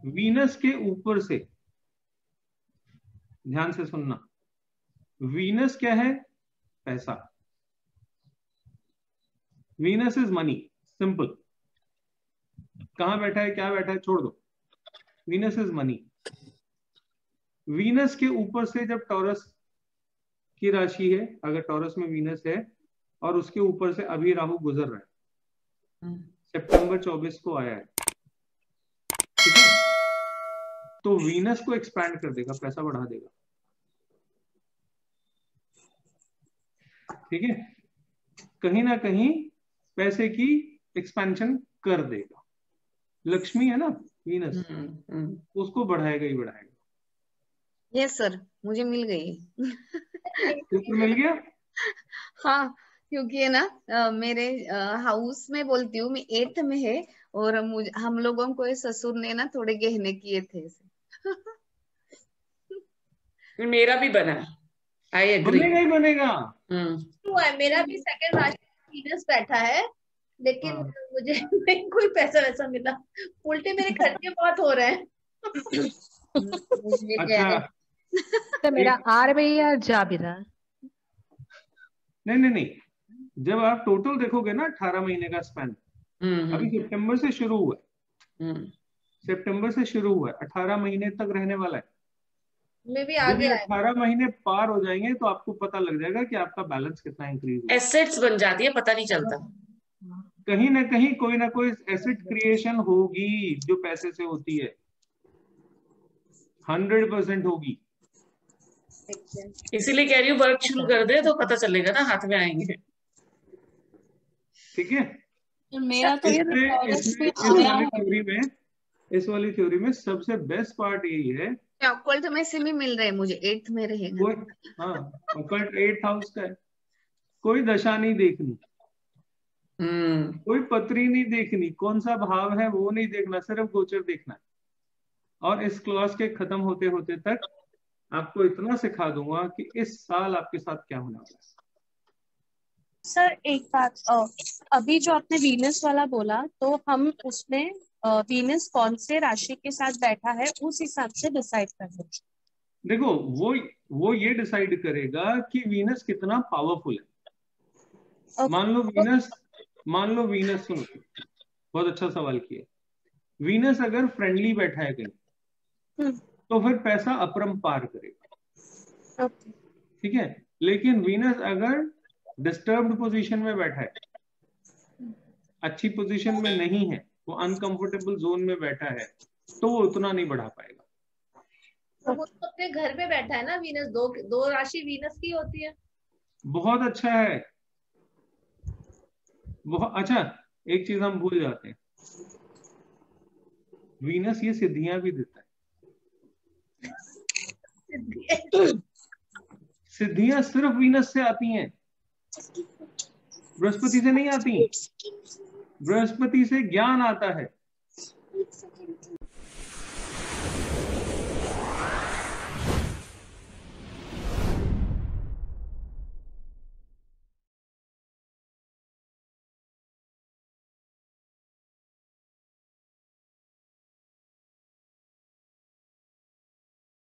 Venus के ऊपर से, ध्यान से सुनना, वीनस क्या है? पैसा। Venus is money, simple. कहां बैठा है, क्या बैठा है, छोड़ दो। Venus is money. वीनस के ऊपर से जब टॉरस की राशि है, अगर टॉरस में वीनस है और उसके ऊपर से अभी राहु गुजर रहा है, सितंबर 24 को आया है, ठीक है, तो वीनस को एक्सपैंड कर देगा, पैसा बढ़ा देगा, ठीक है, कहीं ना कहीं पैसे की एक्सपेंशन कर देगा। लक्ष्मी है ना वीनस, उसको बढ़ाएगा ही बढ़ाएगा। यस सर, मुझे मिल गई। सूत्र मिल गया। हाँ, क्योंकि है ना मेरे हाउस में बोलती हूँ मैं, 8th में है, और मुझे हम लोगों को ससुर ने ना थोड़े गहने किए थे मेरा भी बना, आई एग्री। बनेगा ही बनेगा। मेरा भी सेकंड राशि वीनस बैठा है, लेकिन मुझे नहीं कोई पैसा वैसा मिला, उल्टे मेरे खर्चे बहुत हो रहे हैं। अच्छा, तो मेरा आर भी है और जा भी रहा है। नहीं, जब आप टोटल देखोगे ना 18 महीने का स्पैन, अभी सितंबर से शुरू हुआ है, सितंबर से शुरू हुआ है, 18 महीने तक रहने वाला है। मैं भी आगे 18 महीने पार हो जाएंगे तो आपको पता लग जाएगा कि आपका बैलेंस कितना इंक्रीज हुआ। एसेट्स बन जाती है, पता नहीं चलता। कहीं ना कहीं कोई ना कोई एसेट क्रिएशन होगी जो पैसे से होती है, 100% होगी। इसीलिए कह रही हूँ वर्क शुरू कर दे तो पता चलेगा ना, हाथ में आएंगे। ठीक है, मेरा तो इस वाली थ्योरी में सबसे बेस्ट पार्ट यही है, ऑकल्ट में से भी मिल रहे हैं मुझे, 8th में रहेगा। हाँ, ऑकल्ट 8th हाउस का है। कोई दशा नहीं देखनी, कोई पत्री नहीं देखनी, कौन सा भाव है वो नहीं देखना, सिर्फ गोचर देखना है। और इस क्लास के खत्म होते होते तक आपको इतना सिखा दूंगा कि इस साल आपके साथ क्या होने वाला है। सर एक बात, अभी जो आपने वीनस वाला बोला, तो हम उसमें वीनस कौन से राशि के साथ बैठा है उस हिसाब से डिसाइड कर दें। देखो, वो ये डिसाइड करेगा कि वीनस कितना पावरफुल है। मान लो वीनस सुनो, बहुत अच्छा सवाल किया। वीनस अगर फ्रेंडली बैठा है कहीं, तो फिर पैसा अपरंपार करेगा, ठीक है। लेकिन वीनस अगर डिस्टर्ब्ड पोजीशन में बैठा है, अच्छी पोजीशन में नहीं है, वो अनकंफर्टेबल जोन में बैठा है, तो वो उतना नहीं बढ़ा पाएगा। तो वो तो अपने घर में बैठा है ना वीनस, दो राशि वीनस की होती है। बहुत अच्छा है, बहुत अच्छा। एक चीज हम भूल जाते हैं, वीनस ये सिद्धियां भी देता है। सिद्धियां सिर्फ वीनस से आती हैं, बृहस्पति से नहीं आती। बृहस्पति से ज्ञान आता है,